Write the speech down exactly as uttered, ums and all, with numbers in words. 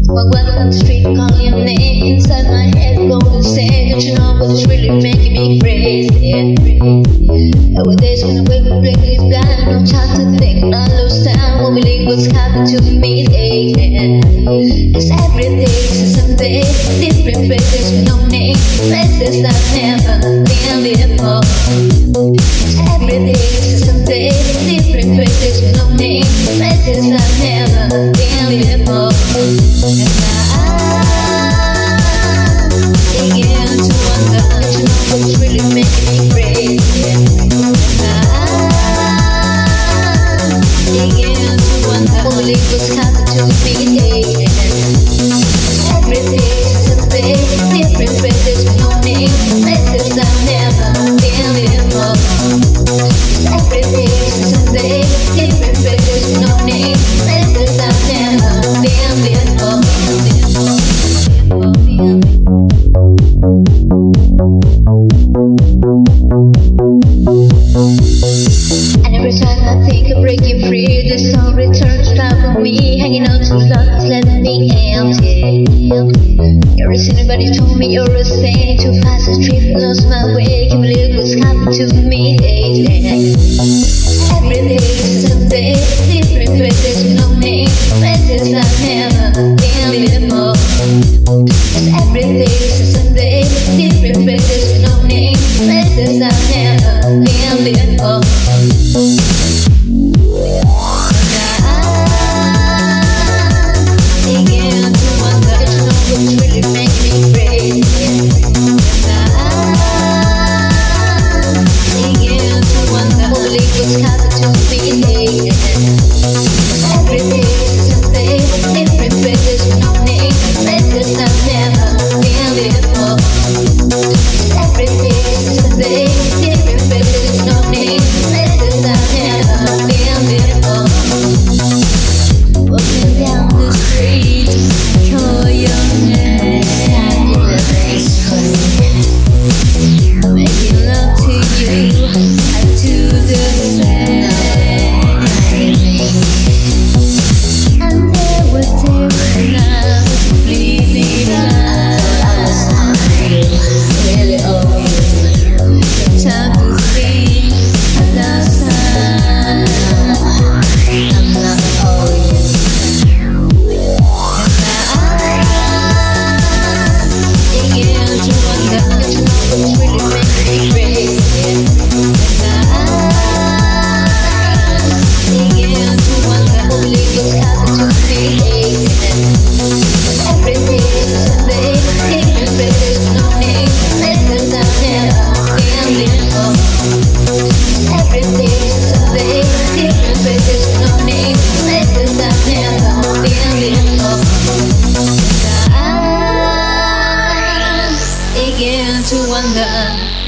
Walk on the street, call your name. Inside my head, go to say, don't you know what's really making me crazy? Nowadays when I wake up, really blind, no time to think, I lose time, won't believe what's happened to me again. Cause every day is a Sunday, different faces with no name, faces I've never been before. Cause every day is a Sunday, different faces with no name, faces I've never been before. And I begin to wonder, don't you know what's really making me crazy? And I begin to wonder, won't believe what's happened to me again. Every day is a day, different faces with no name, faces I've never been before. Every day is a day, different faces with no name, faces I've never been before. And every time I think of breaking free, the sun returns back on me, hanging on to love that's left me empty. Never seen anybody told me you're a saint, to pass the street, lost my way, can't believe what's happened to me lately. Every day is a Sunday, different faces with no name, faces I've never been before. Cause every day is a Sunday, different faces with no name, faces I've never been before. Begin to wonder.